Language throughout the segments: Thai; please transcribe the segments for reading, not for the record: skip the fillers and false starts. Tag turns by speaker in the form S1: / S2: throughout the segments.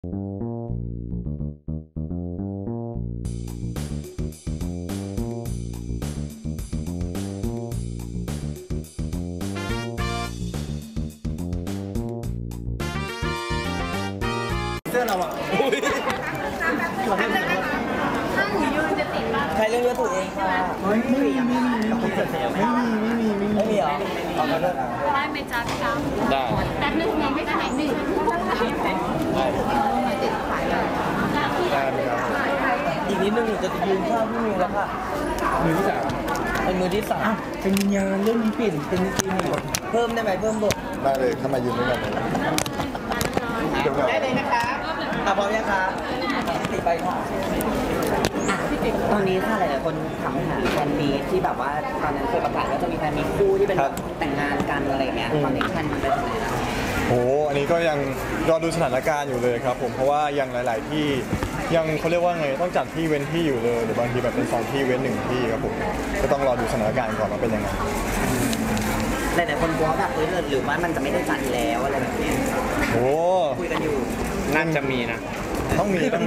S1: เสื้อเราอ่ะถ้าหนูยืนจะติดป่ะใครเลือกเลือกตัวเองค่ะไม่มีไม่มีเหรอเอามาเลือกได้ไหมจ๊ะพี่จ๊ะได้แต่หนึ่งไม่ได้หนึ่งอีกนิดนึงจะยืนข้างพี่มิวแล้วค่ะมือที่สามเป็นมือที่สามเป็นวิญญาณเรื่องนี้เปลี่ยนเป็นทีมบทเพิ่มได้ไหมเพิ่มบท
S2: ได้เลยเข้ามายืนด้วยกันเลย
S1: ได้เลยนะคะพร้อมยังคะติดไปค่ะตอนนี้ค่ะหลายๆคนถามหาแฟนมีที่แบบว่าตอนนั้นเคยประกาศว่าจะมีแฟนมีคู่ที่เป็นแต่งงานกันอะไรเงี้ยตอนนี้แฟนมันเป็นยังไงแล้ว
S2: โอ้อันนี้ก็ยังรอดูสถานการณ์อยู่เลยครับผมเพราะว่ายังหลาย ๆที่ยังเขาเรียกว่าไงต้องจัดที่เว้นที่อยู่เลยหรือบางทีแบบเป็น2ที่เว้น1ที่ครับผมก็ต้องรอดูสถานการณ์ก่อนว่าเป็นยังไง
S1: หลายๆคนกลัวแบบหรือว่ามันจะไม่ได้จัดแล้วอะไรแบบนี้
S2: โอ้
S1: คุยกันอยู่
S3: น่าจะมีนะ
S2: ต้อง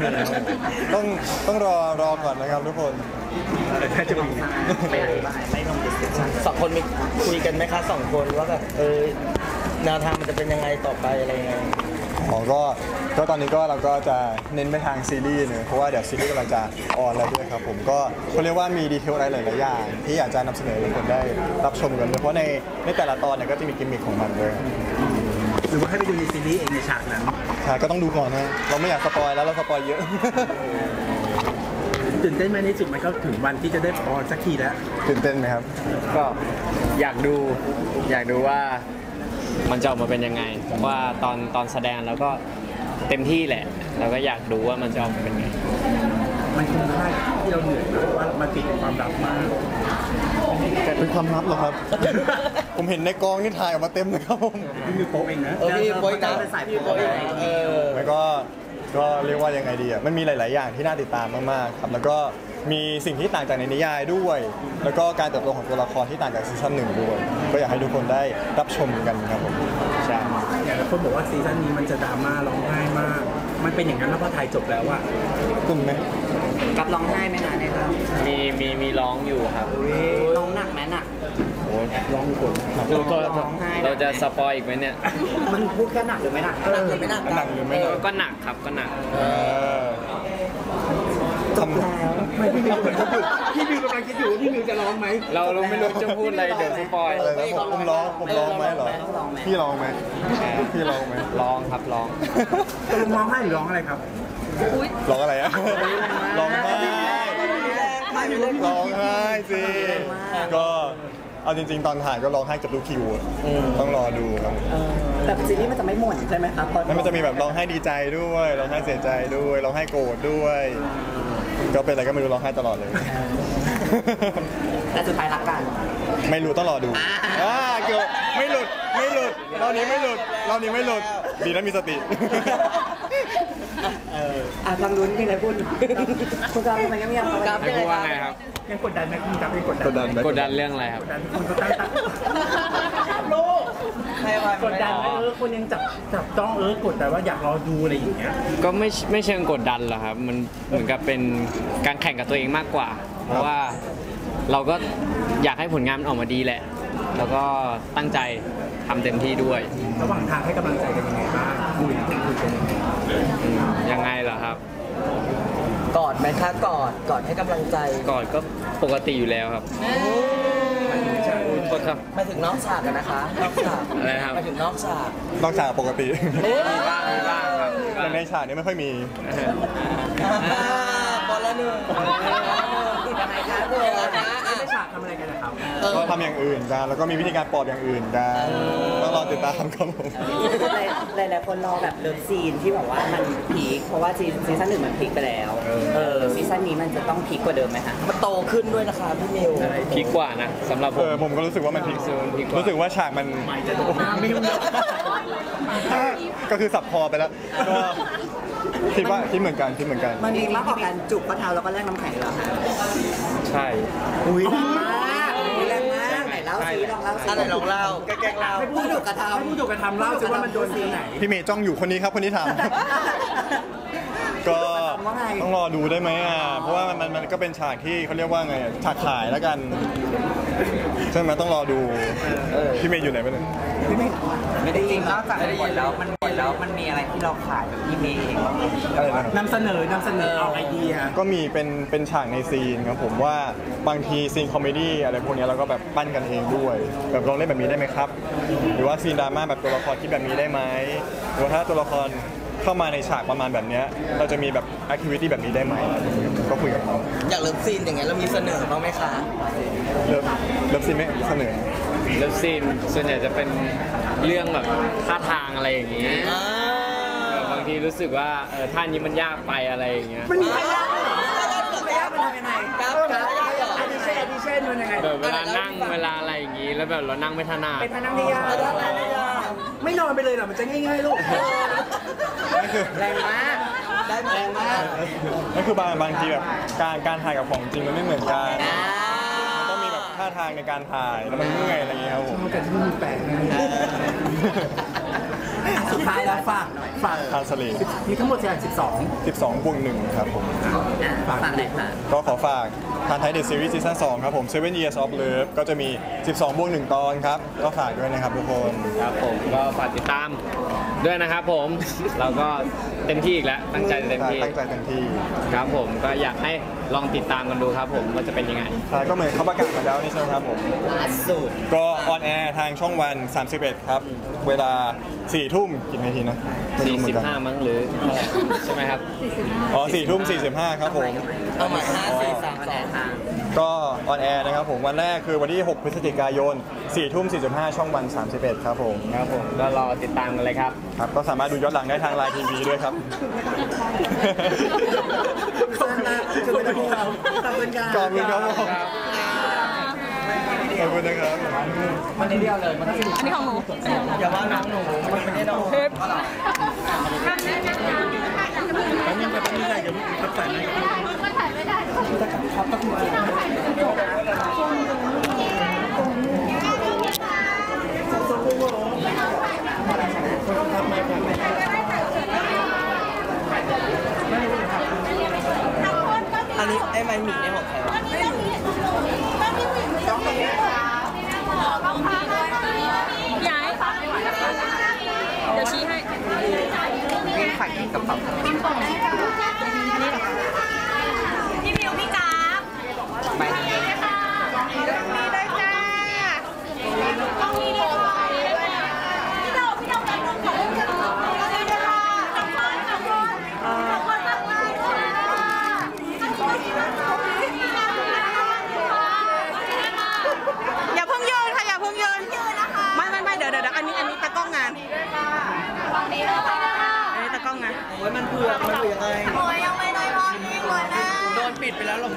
S2: รอก่อนนะครับทุกคน
S1: น่าจะมีไม่อธิบายไม่ลงดิสคัชชั่น2 คนมีคุยกันไหมคะ2 คนว่าแบบแนวทางมันจะเป็นยังไงต่อไปอะไรยังไง
S2: ก็ตอนนี้ก็เราก็จะเน้นไปทางซีรีส์เนอะเพราะว่าเดี๋ยวซีรีส์กำลังจะออนแล้วด้วยครับผมก็เขาเรียกว่ามีดีเทลอะไรหลายๆอย่างที่อยากจะนำเสนอให้ทุกคนได้รับชมกันด้วยเพราะในแต่ละตอนเนี่ยก็จะมีกิมมิคของมันด้วย
S4: หรือว่าให้ไปดูในซีรีส์เองในฉากนั้น
S2: ใช่ก็ต้องดูก่อนนะเราไม่อยากสปอยแล้วเราสปอยเยอะ
S4: ตื่นเต้นไหมในสุดมันก็ถึงวันที่จะได้ออนสักทีแล้ว
S2: ตื่นเต้นไหมครับ
S3: ก็อยากดูว่ามันจะออกมาเป็นยังไงว่าตอนแสดงแล้วก็เต็มที่แหละเราก็อยากดูว่ามันจะออกมาเป็นไง
S4: มันคุ้มค่าที่เราเหนื่อยนะว่ามันติดความลับมาก
S2: แต่เป็นความลับเหรอครับ ผมเห็นในกองนี่ถ่ายออกมาเต็มเลยครับผม
S4: มีโป๊ะเองนะ
S1: พี่โป๊ะเป็นสายโป๊ะ
S2: แล้วก็เรียกว่ายังไงดีอ่ะมันมีหลาย ๆ อย่างที่น่าติดตามมาก ๆ ครับแล้วก็มีสิ่งที่ต่างจากในนิยายด้วยแล้วก็การเติบโตของตัวละครที่ต่างจากซีซั่น 1ด้วยก็อยากให้ทุกคนได้รับชมกันครับผม
S4: ใช่อย่างคนบอกว่าซีซั่นนี้มันจะดราม่าร้องไห้มากมันเป็นอย่างนั้นแล้วพอถ่ายจบแล้วอะ
S2: ตุ้มไหม
S1: กับร้องไห้ไหมคะในเรื่อง
S3: มีร้องอยู่ครับ
S1: ร้องหนักไหมหนัก
S3: โอ้ร้องคนเราจะสปอยอีกไหมเนี่ย
S1: มันพูดแค่หนักหรือไม่หนักหนักหรือไม่หนัก
S3: ก็หนักครับก็หนัก
S1: จบแล้ว
S4: ไม่พี่มิวกำลังคิดอยู่พี่มิวจะร้องไหม
S3: เราไม่รู้จะพูดอะไรเดี๋ยวสปอย
S2: อะไรนะผมร้องไหมเหรอพี่ร้องไหม
S3: ร้องครับร้อง
S4: ต้องร้องไห้หรือร้องอะไรครับ
S2: ร้องอะไรอะร้องไห้สิก็เอาจริงๆตอนถ่ายก็ร้องไห้กับทุกคิวต้องรอดูครับ
S1: แต่ซีรีส์มันจะไม่หม่นใช่ไหมครับ
S2: มันจะมีแบบร้องไห้ดีใจด้วยร้องไห้เสียใจด้วยร้องไห้โกรธด้วยก็เป็นอะไรก็ไม่รู้ร้องไห้ตลอดเลย
S1: แต่สุดท้ายรักกัน
S2: ไม่รู้ต้องรอดูเกือบไม่หลุดรอบนี้ไม่หลุดดีนะมีสติ
S1: ฟังลุ้นที่ไหนพูดคุณกราฟทำไมยังไม่ยัง
S3: กราฟยังไงครับ
S4: ยังกดดันไหมคุณกราฟยังกด
S3: ดันเรื่องอะไรครับ
S4: คนก็ตั้ง
S1: ลูก
S4: กดดันไหมคนยังจับจ้องกดดันว่าอยากรอดูอะไรอย่างเงี้ย
S3: ก็ไม่เชิงกดดันหรอกครับมันเหมือนกับเป็นการแข่งกับตัวเองมากกว่าเพราะว่าเราก็อยากให้ผลงานมันออกมาดีแหละแล้วก็ตั้งใจทำเต็มที่ด้วย
S4: ระหว่างทางให้กำลังใจกันยังไงบ้างคุยกัน
S3: ยังไงเหรอครับ
S1: กอดไหมคะกอดให้กำลังใจ
S3: กอดก็ปกติอยู่แล้วครับ
S1: ไม่ถึงนอกฉากกันนะคะนอกฉาก
S3: อะไรครับ
S1: ไม่ถึงนอกฉาก
S2: ปกติ
S3: มีบ้างครับ
S2: แต่ในฉากนี้ไม่ค่อยมี
S1: บอลละหนึ่งยังไงคะคุณ
S4: ในฉากทำอะไรกันนะครับ
S2: ก็ทำอย่างอื่นกันแล้วก็มีวิธีการปลอบอย่างอื่นกันต้องรอติดตามครับผม
S1: หลายคนรอแบบเลิฟซีนที่แบบว่ามันพีคเพราะว่าซีซั่น 1มันพีคไปแล้วซีซั่นนี้มันจะต้องพีคกว่าเดิมไหมคะมันโตขึ้นด้วยนะคะพี่มิว
S3: พีคกว่านะสำหรับ
S2: ผมก็รู้สึกว่ามันพีครู้สึกว่าฉากมันก็คือสับคอไปแล้วก็คิดเหมือนกัน
S1: มันมีมากกว่าการจุกข้อเท้าแล้วก็แลกน้ำแข็งเหรอ
S3: ใช่
S1: อุ้ยแรงมากไหนเล่าสิอะไรลองเล่าแกล้งเล่าให้ผู้ถูกกระทำ
S4: ให้ผู้ถูกกระทำเล่าสิว่ามันโดนซีนไหน
S2: พี่เมย์จ้องอยู่คนนี้ครับคนนี้ถาม ก็ต้องรอดูได้ไหมเพราะว่ามันก็เป็นฉากที่เขาเรียกว่าไงฉากขายแล้วกันใช่ไหมต้องรอดูพี่เมย์อยู่ไหนบ้าง
S1: ไม่ได้ยินนอกจากหมดแล้วมันมีอะไรที่เราขายแบบพี่เมย์เองบ้างไหม
S2: อะไรนะ
S4: นำเสนอเอาไอเดีย
S2: ก็มีเป็นฉากในซีนครับผมว่าบางทีซีนคอมเมดี้อะไรพวกนี้เราก็แบบปั้นกันเองด้วยแบบลองเล่นแบบนี้ได้ไหมครับ หรือว่าซีนดราม่าแบบตัวละครที่แบบนี้ได้ไหมหรือว่าถ้าตัวละครเข้ามาในฉากประมาณแบบนี้เราจะมีแบบแอคทิวิตี้แบบนี้ได้ไหมก็คุยกับเขา
S1: อยากเลิฟซีนอย่างเงี้ยเรามีเสนอบ้างไหมคะ
S2: เลิฟซีนไม่เสนอ
S3: เลิฟซีนส่วนใหญ่จะเป็นเรื่องแบบท่าทางอะไรอย่างนี้บางทีรู้สึกว่าท่านี้มันยากไปอะไรอย่างเงี้ย
S4: มันมีใครยากเหรอไม่ยากมันทำยังไง
S1: ครับ
S4: อันนี้เช่นมันยังไง
S3: แบบเวลานั่งเวลาอะไรอย่างงี้แล้วแบบเรานั่งไม่ถนัด
S4: เป็นพนักงานไม่นอนไปเลยเหรอมันจะง่ายๆลูก
S1: แรงมากได้แรงมาก
S2: นั่นคือบางทีแบบการถ่ายกับของจริงมันไม่เหมือนกันมันต้องมีแบบท่าทางในการถ่ายแล้วมันเมื่อยอะไรอย่างเงี้ยครับผม
S4: แต่ที่มันแปลกสุดท้ายแล้วฝาก
S2: ทานสลี
S4: มีทั้งหมด12
S2: 12+1ครับผม
S1: ฝากไหนค่ะ
S2: ก็ขอฝากทานไทยเดอะซีรีส์ซีซั่น2ครับผม 7 Years of Love ก็จะมี 12+1 ตอนครับก็ฝากด้วยนะครับทุกคน
S3: ครับผมก็ฝากติดตามด้วยนะครับผมเราก็เต็มที่อีกแล้วตั้งใจเต็มที่
S2: ตั้งใจเต็มที่
S3: ครับผมก็อยากให้ลองติดตามกันดูครับผมว่าจะเป็นยังไง
S2: ใช่ก็เหมือนเขาประกาศมาแล้วนี่ใช่ไหมครับผม
S1: ล่าสุด
S2: ก็ออนแอร์ทางช่องวัน 31 ครับ เวลา 4 ทุ่มกี่นาทีนะไม่รู้เหมือนกัน
S3: 45 มั้งหรือเท่าไหร่ใช่ไหมครับ
S2: อ๋อ 4 ทุ่ม 45 ครับผม
S1: เอาใหม่5 4 3 2
S2: ก็ออนแอร์นะครับผมวันแรกคือวันที่ 6 พฤศจิกายน 4 ทุ่ม 45 ช่องวัน 31 ครับผม
S3: ครับผมก็รอติดตามกันเลยครับ
S2: ครับก็สามารถดูย้อนหลังได้ทางไลน์ทีวีด้วยครับ
S4: ขอบคุณครับขอบคุณครับ
S2: ขอบคุณครับผมขอบคุณนะครับ
S1: มันนิดเดียวเลยมัน
S5: อันนี้ของหนู
S1: อย่าว่าน้องหนูมันไม่ได้น้อง
S5: เทป
S4: อันนี้แบบนี้ได้เดี๋ยวรับสายไหม
S1: อันนี้ไอ้ไม้หมี่ในของใครวะ
S5: ย้ายเดี๋ยวชี้ให้
S1: วิ่งฝักกินกระเป๋า
S5: พี่มิวพี่กราฟ
S1: ใบนี้
S5: มีได้จ้าต้องมีเลยค่ะพี่โดพี่โดกันขอบคุณค่ะขอบคุณขอบคุณมากมากอย่าเพิ่งยืนค่ะอย่าเพิ่งยืนไม่เดี๋ยวอันนี้ตะกล้องงานอันนี้ตะกล้องงาน
S1: โอ้ยมันเผือกมันอยู่ยังไง
S5: โอ้ยยังไม่ได้รอบนี้ก่อนนะ
S1: โดนปิดไปแล้วหรอ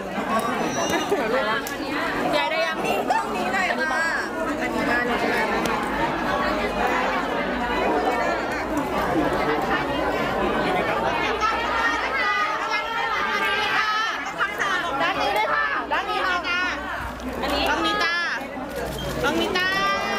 S5: ยายได้ยังนี่ตรงนี้เลยค่ะอันนี้ได้เลยด้านนี้ด้วยค่ะด้านนี้ค่ะอันนี้ต้องนี้จ้าต้องนี้จ้า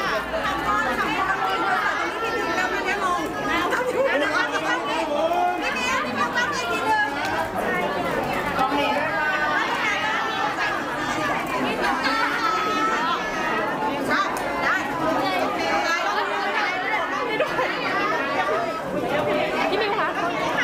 S5: พี่มิวคะ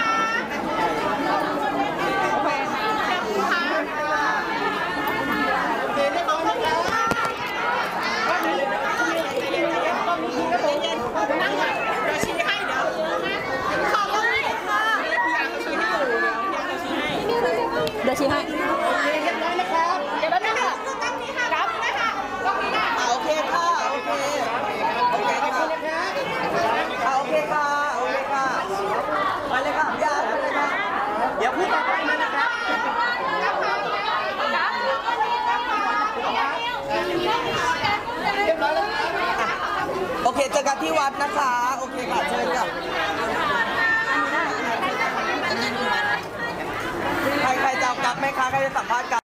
S5: เดี๋ยวชี้ให้เรียบร้อยนะครับเดี๋ยวแป๊บนึงค่ะรับนะคะตรงนี้นะ
S1: โอเคค่ะโอเคโอเคค่ะโอเคค่ะโอเคค่ะไปเลยค่ะญาติไปเลยค่ะเดี๋ยวพูดต่อไปนะครับโอเคเจอกันที่วัดนะคะโอเคค่ะเจอกันใครจะเอากลับไหมคะใครจะสัมภาษณ์กัน